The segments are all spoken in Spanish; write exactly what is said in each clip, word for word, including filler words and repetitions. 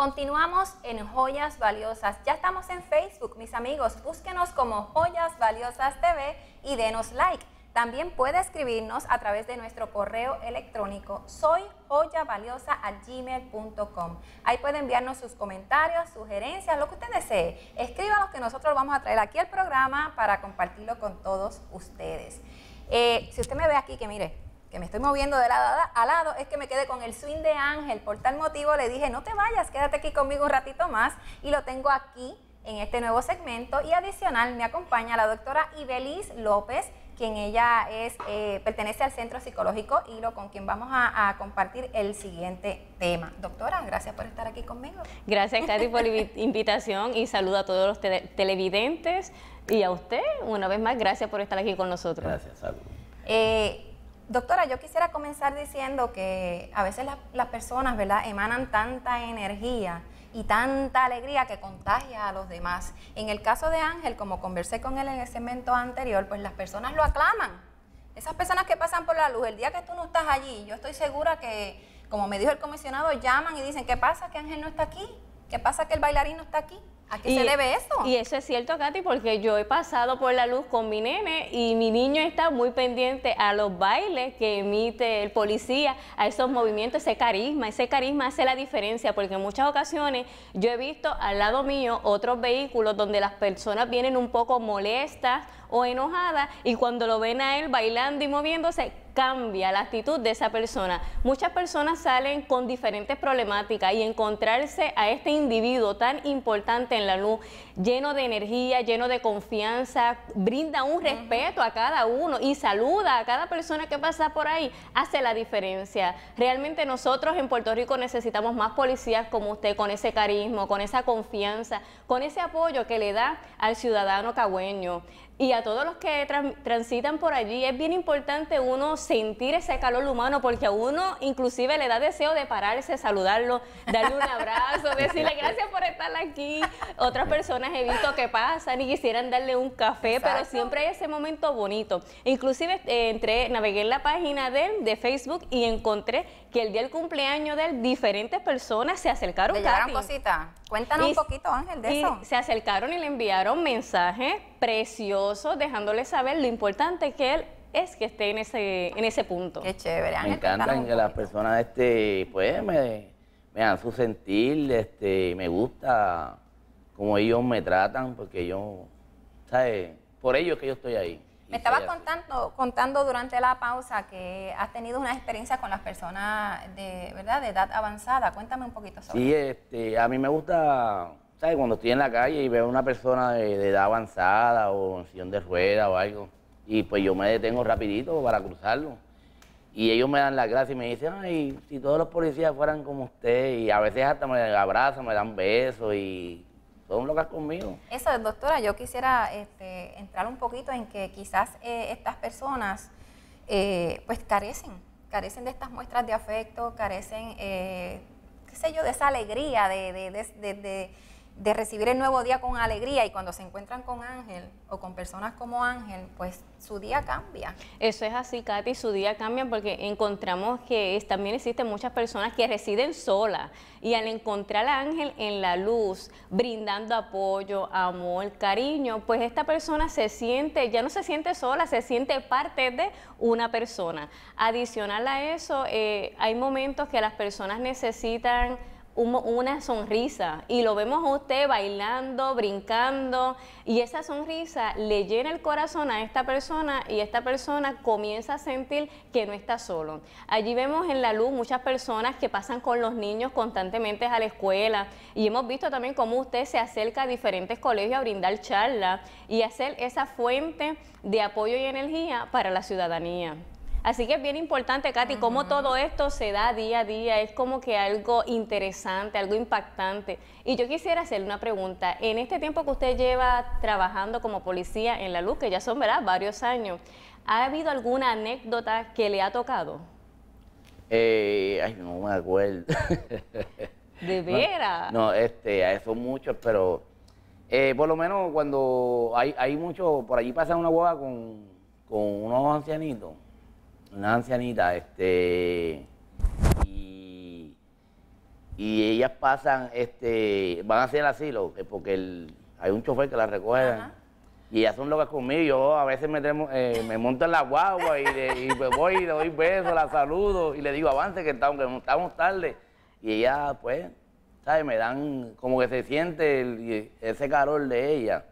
Continuamos en Joyas Valiosas. Ya estamos en Facebook, mis amigos. Búsquenos como Joyas Valiosas T V y denos like. También puede escribirnos a través de nuestro correo electrónico soy joya valiosa arroba gmail punto com. Ahí puede enviarnos sus comentarios, sugerencias, lo que usted desee. Escríbanos que nosotros vamos a traer aquí al programa para compartirlo con todos ustedes. Eh, si usted me ve aquí, que mire, que me estoy moviendo de lado a lado, es que me quedé con el swing de Ángel. Por tal motivo le dije, no te vayas, quédate aquí conmigo un ratito más, y lo tengo aquí en este nuevo segmento. Y adicional me acompaña la doctora Ibeliz López, quien ella es, eh, pertenece al Centro Psicológico Hilo, con quien vamos a, a compartir el siguiente tema. Doctora, gracias por estar aquí conmigo. Gracias, Katy, por la invitación, y saludo a todos los tele televidentes, y a usted, una vez más, gracias por estar aquí con nosotros. Gracias, saludos. Eh, Doctora, yo quisiera comenzar diciendo que a veces la, las personas, ¿verdad?, emanan tanta energía y tanta alegría que contagia a los demás. En el caso de Ángel, como conversé con él en el segmento anterior, pues las personas lo aclaman. Esas personas que pasan por la luz, el día que tú no estás allí, yo estoy segura que, como me dijo el comisionado, llaman y dicen, ¿qué pasa que Ángel no está aquí? ¿Qué pasa que el bailarín no está aquí? ¿A qué y, se debe eso? Y eso es cierto, Katy, porque yo he pasado por la luz con mi nene y mi niño está muy pendiente a los bailes que emite el policía, a esos movimientos, ese carisma. Ese carisma hace la diferencia, porque en muchas ocasiones yo he visto al lado mío otros vehículos donde las personas vienen un poco molestas o enojadas, y cuando lo ven a él bailando y moviéndose, cambia la actitud de esa persona. Muchas personas salen con diferentes problemáticas, y encontrarse a este individuo tan importante en la luz, lleno de energía, lleno de confianza, brinda un respeto a cada uno y saluda a cada persona que pasa por ahí, hace la diferencia. Realmente nosotros en Puerto Rico necesitamos más policías como usted, con ese carisma, con esa confianza, con ese apoyo que le da al ciudadano cagüeño. Y a todos los que trans transitan por allí, es bien importante uno sentir ese calor humano, porque a uno inclusive le da deseo de pararse, saludarlo, darle un abrazo, decirle gracias por estar aquí. Otras personas he visto que pasan y quisieran darle un café, exacto, pero siempre hay ese momento bonito. Inclusive eh, entré, navegué en la página de él, de Facebook, y encontré que el día del cumpleaños de él, diferentes personas se acercaron. ¿Le llegaron cositas? Cuéntanos y, un poquito, Ángel, de y eso. Se acercaron y le enviaron mensajes preciosos, dejándole saber lo importante que él es que esté en ese, en ese punto. Qué chévere, Ángel. Me encantan que las personas, este, pues, me, me dan su sentir, este, me gusta cómo ellos me tratan, porque yo, ¿sabes? Por ellos que yo estoy ahí. Me estabas contando, contando durante la pausa que has tenido una experiencia con las personas de, ¿verdad?, de edad avanzada. Cuéntame un poquito sobre sí, eso. este, a mí me gusta, ¿sabes? Cuando estoy en la calle y veo a una persona de, de edad avanzada o en sillón de ruedas o algo, y pues yo me detengo rapidito para cruzarlo. Y ellos me dan las gracias y me dicen, ay, si todos los policías fueran como usted, y a veces hasta me abrazan, me dan besos y son locas conmigo. Eso, doctora, yo quisiera este, entrar un poquito en que quizás eh, estas personas eh, pues carecen, carecen de estas muestras de afecto, carecen, eh, qué sé yo, de esa alegría, de, de, de, de, de, de recibir el nuevo día con alegría, y cuando se encuentran con Ángel o con personas como Ángel, pues su día cambia. Eso es así, Katy, su día cambia, porque encontramos que es, también existen muchas personas que residen solas, y al encontrar a Ángel en la luz, brindando apoyo, amor, cariño, pues esta persona se siente, ya no se siente sola, se siente parte de una persona. Adicional a eso, eh, hay momentos que las personas necesitan una sonrisa, y lo vemos a usted bailando, brincando, y esa sonrisa le llena el corazón a esta persona, y esta persona comienza a sentir que no está solo. Allí vemos en la luz muchas personas que pasan con los niños constantemente a la escuela, y hemos visto también cómo usted se acerca a diferentes colegios a brindar charlas y hacer esa fuente de apoyo y energía para la ciudadanía. Así que es bien importante, Katy, cómo uh-huh. todo esto se da día a día, es como que algo interesante, algo impactante. Y yo quisiera hacerle una pregunta. En este tiempo que usted lleva trabajando como policía en la luz, que ya son, ¿verdad?, varios años, ¿ha habido alguna anécdota que le ha tocado? Eh, ay, no me acuerdo. ¿De veras? No, no, este, son muchos, pero eh, por lo menos cuando hay, hay muchos, por allí pasa una boda con, con unos ancianitos. Una ancianita, este, y y ellas pasan, este, van hacia el asilo, eh, porque el, hay un chofer que las recoge. Ajá. Y ellas son locas conmigo, yo a veces me, tremo, eh, me monto en la guagua y, de, y me voy y le doy besos, la saludo y le digo avance que estamos, que estamos tarde. Y ellas, pues, ¿sabes? Me dan como que se siente el, ese calor de ella.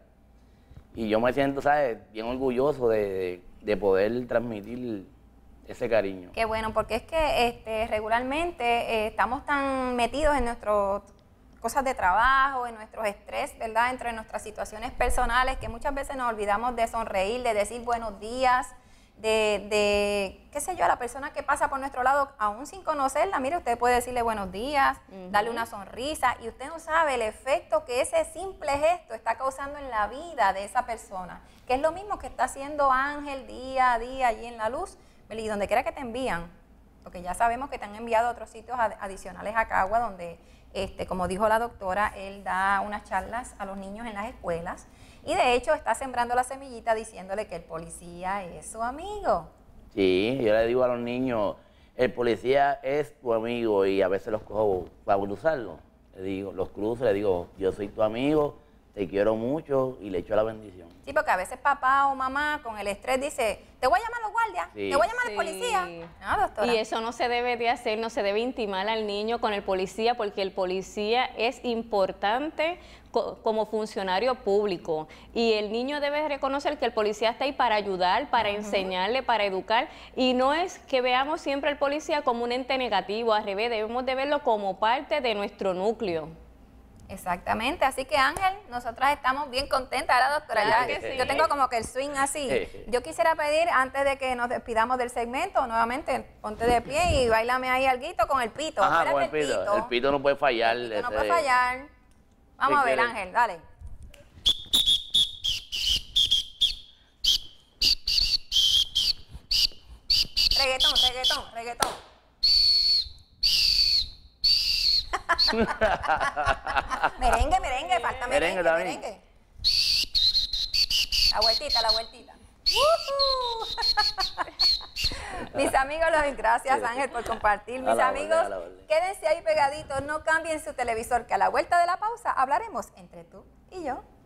Y yo me siento, ¿sabes? Bien orgulloso de, de, de poder transmitir ese cariño. Qué bueno, porque es que este, regularmente eh, estamos tan metidos en nuestras cosas de trabajo, en nuestros estrés, ¿verdad? Entre nuestras situaciones personales, que muchas veces nos olvidamos de sonreír, de decir buenos días, de, de, qué sé yo, a la persona que pasa por nuestro lado, aún sin conocerla, mire, usted puede decirle buenos días, uh-huh. darle una sonrisa, y usted no sabe el efecto que ese simple gesto está causando en la vida de esa persona, que es lo mismo que está haciendo Ángel día a día allí en la luz, y donde quiera que te envían, porque ya sabemos que te han enviado a otros sitios ad adicionales a Cagua, donde, este, como dijo la doctora, él da unas charlas a los niños en las escuelas, y de hecho está sembrando la semillita diciéndole que el policía es su amigo. Sí, yo le digo a los niños, el policía es tu amigo, y a veces los cojo para cruzarlo. Le digo, los cruzo, le digo, yo soy tu amigo, te quiero mucho, y le echo la bendición. Sí, porque a veces papá o mamá con el estrés dice, te voy a llamar a los guardias, sí. te voy a llamar sí. al policía. No, doctora. Y eso no se debe de hacer, no se debe intimar al niño con el policía, porque el policía es importante co como funcionario público. Y el niño debe reconocer que el policía está ahí para ayudar, para uh-huh. enseñarle, para educar. Y no es que veamos siempre al policía como un ente negativo, al revés, debemos de verlo como parte de nuestro núcleo. Exactamente, así que Ángel, nosotras estamos bien contentas, ¿verdad, doctora? Ya, que sí. Yo tengo como que el swing así. Yo quisiera pedir, antes de que nos despidamos del segmento, nuevamente, ponte de pie y bailame ahí alguito con el pito. Ajá, con el pito. el pito. El pito no puede fallar. El pito no puede fallar. Vamos a ver, quiere? Ángel, dale. Reggaetón, reggaetón, reggaetón. merengue, merengue, falta merengue, merengue, merengue. La vueltita, la vueltita. Uh-huh. Mis amigos, los gracias Ángel por compartir. Mis amigos, quédense ahí pegaditos, no cambien su televisor, que a la vuelta de la pausa hablaremos entre tú y yo.